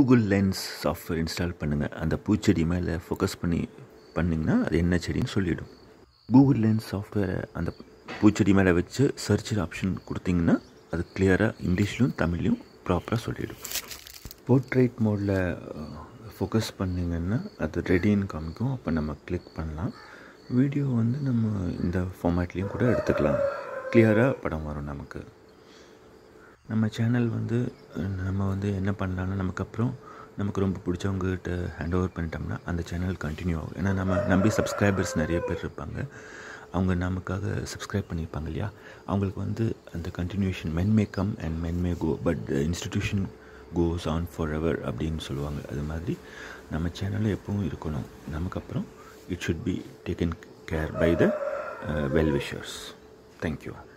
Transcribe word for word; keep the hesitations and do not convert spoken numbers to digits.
Google lens software install பண்ணுங்கள். அந்த பூச்செடி மேலே ஃபோக்கஸ் பண்ணி பண்ணிங்கன்னா அது என்ன செடின்னு சொல்லிவிடும். கூகுள் லென்ஸ் சாஃப்ட்வேரை அந்த பூச்செடி மேலே வச்சு சர்ச் ஆப்ஷன் கொடுத்தீங்கன்னா அது கிளியராக இங்கிலீஷ்லையும் தமிழ்லையும் ப்ராப்பராக சொல்லிவிடும். போர்ட்ரேட் மோடில் ஃபோக்கஸ் பண்ணிங்கன்னா அது ரெடின்னு காமிக்கும். அப்போ நம்ம கிளிக் பண்ணலாம். வீடியோ வந்து நம்ம இந்த ஃபார்மேட்லேயும் கூட எடுத்துக்கலாம். கிளியராக படம் வரும் நமக்கு. நம்ம சேனல் வந்து நம்ம வந்து என்ன பண்ணலான்னா, நமக்கு அப்புறம் நமக்கு ரொம்ப பிடிச்சவங்ககிட்ட ஹேண்ட் ஓவர் பண்ணிட்டோம்னா அந்த சேனல் கண்டினியூ ஆகும். ஏன்னா நம்ம நம்பி சப்ஸ்கிரைபர்ஸ் நிறைய பேர் இருப்பாங்க. அவங்க நமக்காக சப்ஸ்கிரைப் பண்ணியிருப்பாங்க இல்லையா, அவங்களுக்கு வந்து அந்த continuation men may come and men may go but institution goes on for ever அப்படின்னு சொல்லுவாங்க. அது மாதிரி நம்ம சேனலில் எப்பவும் இருக்கணும். நமக்கு அப்புறம் it should be taken care by the well wishers. Thank you.